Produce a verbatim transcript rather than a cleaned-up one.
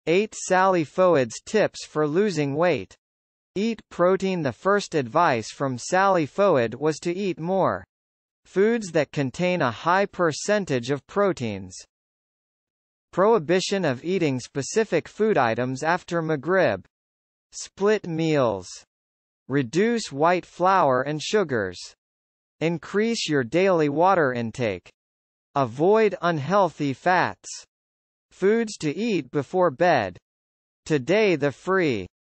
eight Sally Fouad's tips for losing weight. Eat protein. The first advice from Sally Fouad was to eat more foods that contain a high percentage of proteins. Prohibition of eating specific food items after Maghrib. Split meals. Reduce white flour and sugars. Increase your daily water intake. Avoid unhealthy fats. Foods to eat before bed. Today the free